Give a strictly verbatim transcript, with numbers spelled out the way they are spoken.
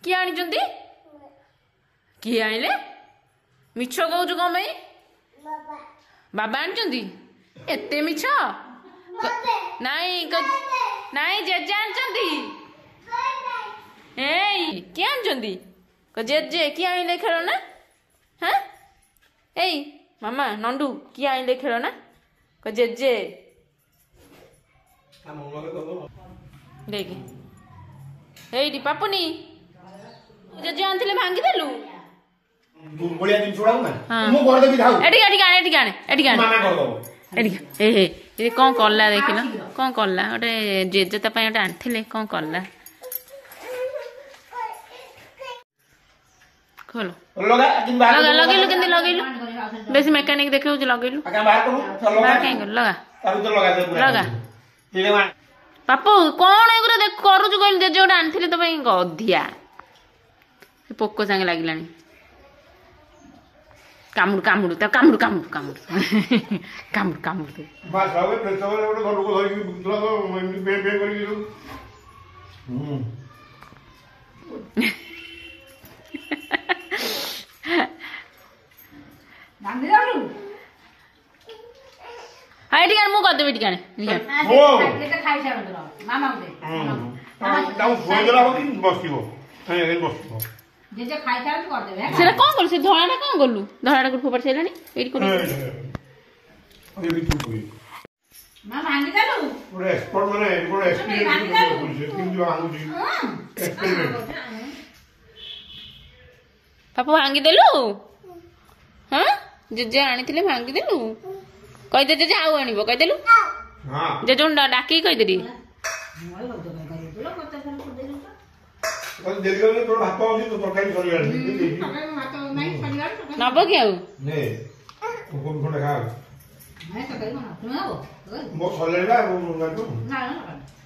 किए आनी किए आइले मिछ कहूँ कौन भाई बाबा आनी एते मिछ नाई नाई जेजे आनी ए किए आनी जेजे किए आइले खेलना हाँ ए मामा नंदू किए आइले खेलना जेजे देख एडी पापुनी जेजे आनथिले भांगी देलु बढ़िया दिन छोड़ाऊ ना मु कर देबी धाउ एडी एडी गाने एडी गाने एडी गाने माना कर दो एडी ए हे ए कोन करला देखिलो कोन करला ओटे जेजे त पय ओटे आनथिले कोन करला खोलो लगा किन बाहर लगा लगेलु केंदी लगेलु बेसी मैकेनिक देखौ जे लगेलु आका बाहर करू चल लगा केन कर लगा ताबु तो लगा दे पूरा लगा ठीक है पापू कोन एगुरा देख करू ज कहल जेजे ओटे आनथिले त पय गधिया पोको संगे लागिलानी कामुड़ कामुड़ त कामुड़ कामुड़ कामुड़ कामुड़ कामुड़ दे बस बाबू प्रेसर वाले घर को धरि बुतला तो बे बे करि दिलु हम नांदी दालू हाय ठीक है मु कर देबी ठीक है ओ ये तो खाई छाड़ दो मामा दे मामा ताऊ फोन देला हो कि बसिबो ए ए बसिबो जे जे खाई छाड़ कर देबे सेला कोन कर से धळाटा कोन गलु धळाटा को फोपड़ सेलानी एडी को ए भी तू कोई मामा भांगी दालू पूरा एक्सपर्ट माने पूरा एक्सपीरियंस किन जो आंगु जी एक्सपेरिमेंट पापा भांगी देलु हां जेजे आनीथिले भांगी देलु कहि दे जेजे आउ आनिबो कहि देलु हां जेजे डाकी कहि देरी मोय बद कर देलु कत साल को देलु कल देली गले तो भात होसी तो तरकारी सरी गली भात नहीं सरी गली नबो कि आउ ने को को खंडा खा मैं तो करी बना तुम आओ मो सलेला ना ना ना